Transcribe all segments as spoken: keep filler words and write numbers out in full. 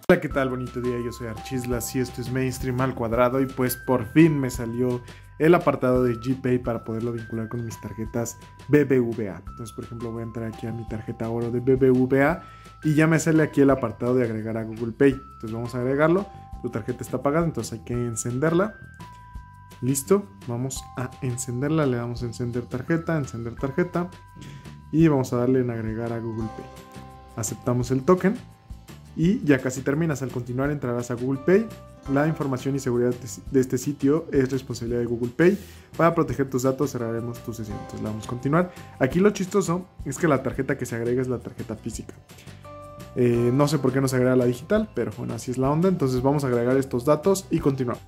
Hola, ¿qué tal? Bonito día, yo soy Archislas y esto es Mainstream al cuadrado. Y pues por fin me salió el apartado de GPay para poderlo vincular con mis tarjetas B B V A. Entonces, por ejemplo, voy a entrar aquí a mi tarjeta oro de B B V A y ya me sale aquí el apartado de agregar a Google Pay. Entonces vamos a agregarlo. Tu tarjeta está apagada, entonces hay que encenderla. Listo, vamos a encenderla. Le damos a encender tarjeta, encender tarjeta y vamos a darle en agregar a Google Pay. Aceptamos el token. Y ya casi terminas. Al continuar entrarás a Google Pay. La información y seguridad de este sitio es responsabilidad de Google Pay. Para proteger tus datos cerraremos tu sesión. Entonces le damos a continuar. Aquí lo chistoso es que la tarjeta que se agrega es la tarjeta física. Eh, no sé por qué no se agrega la digital, pero bueno, así es la onda. Entonces vamos a agregar estos datos y continuar.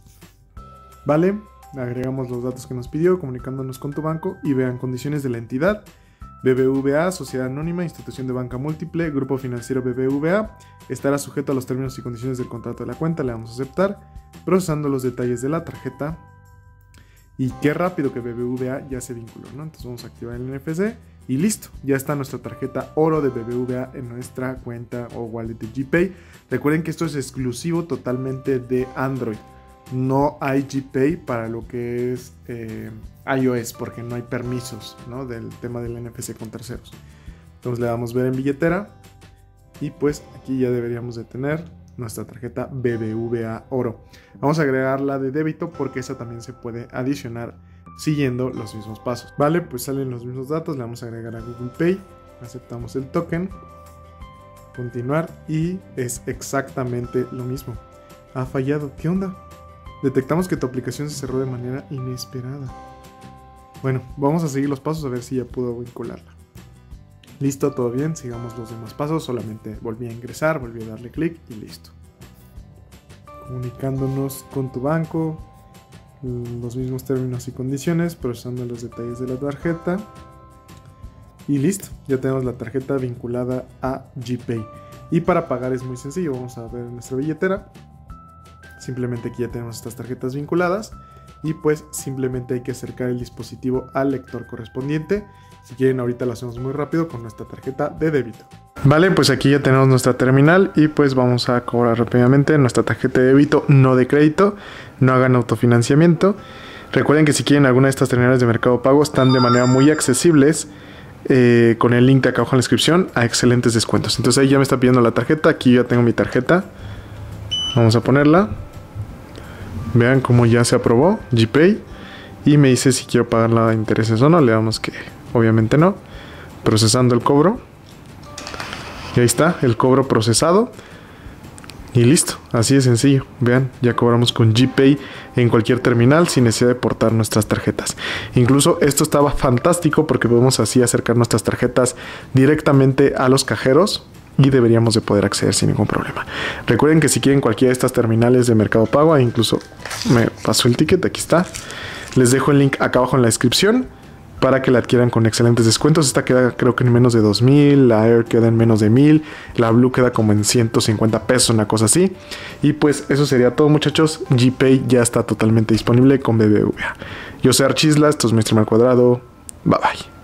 Vale, agregamos los datos que nos pidió, comunicándonos con tu banco y vean condiciones de la entidad. B B V A, Sociedad Anónima, Institución de Banca Múltiple, Grupo Financiero B B V A, estará sujeto a los términos y condiciones del contrato de la cuenta, le damos a aceptar, procesando los detalles de la tarjeta, y qué rápido que B B V A ya se vinculó, ¿no? Entonces vamos a activar el N F C, y listo, ya está nuestra tarjeta oro de B B V A en nuestra cuenta o wallet de GPay. Recuerden que esto es exclusivo totalmente de Android. No hay GPay para lo que es eh, iOS porque no hay permisos, ¿no? Del tema del N F C con terceros. Entonces le damos ver en billetera y pues aquí ya deberíamos de tener nuestra tarjeta B B V A oro. Vamos a agregar la de débito porque esa también se puede adicionar siguiendo los mismos pasos. Vale, pues salen los mismos datos, le vamos a agregar a Google Pay, aceptamos el token, continuar y es exactamente lo mismo. Ha fallado, ¿qué onda? Detectamos que tu aplicación se cerró de manera inesperada. Bueno, vamos a seguir los pasos a ver si ya puedo vincularla. Listo, todo bien, sigamos los demás pasos. Solamente volví a ingresar, volví a darle clic y listo. Comunicándonos con tu banco, los mismos términos y condiciones, procesando los detalles de la tarjeta. Y listo, ya tenemos la tarjeta vinculada a GPay. Y para pagar es muy sencillo, vamos a ver nuestra billetera. Simplemente aquí ya tenemos estas tarjetas vinculadas y pues simplemente hay que acercar el dispositivo al lector correspondiente. Si quieren ahorita lo hacemos muy rápido con nuestra tarjeta de débito. Vale, pues aquí ya tenemos nuestra terminal y pues vamos a cobrar rápidamente nuestra tarjeta de débito, no de crédito. No hagan autofinanciamiento. Recuerden que si quieren alguna de estas terminales de Mercado Pago están de manera muy accesibles. Eh, con el link de acá abajo en la descripción a excelentes descuentos. Entonces ahí ya me está pidiendo la tarjeta. Aquí ya tengo mi tarjeta. Vamos a ponerla. Vean cómo ya se aprobó GPay y me dice si quiero pagar la de intereses o no. Le damos que obviamente no. Procesando el cobro. Y ahí está el cobro procesado. Y listo, así de sencillo. Vean, ya cobramos con GPay en cualquier terminal sin necesidad de portar nuestras tarjetas. Incluso esto estaba fantástico porque podemos así acercar nuestras tarjetas directamente a los cajeros. Y deberíamos de poder acceder sin ningún problema. Recuerden que si quieren cualquiera de estas terminales de Mercado Pago, incluso me pasó el ticket, aquí está. Les dejo el link acá abajo en la descripción para que la adquieran con excelentes descuentos. Esta queda creo que en menos de dos mil, la Air queda en menos de mil, la Blue queda como en ciento cincuenta pesos, una cosa así. Y pues eso sería todo, muchachos. GPay ya está totalmente disponible con B B V A. Yo soy Archislas, esto es Mainstream al cuadrado. Bye bye.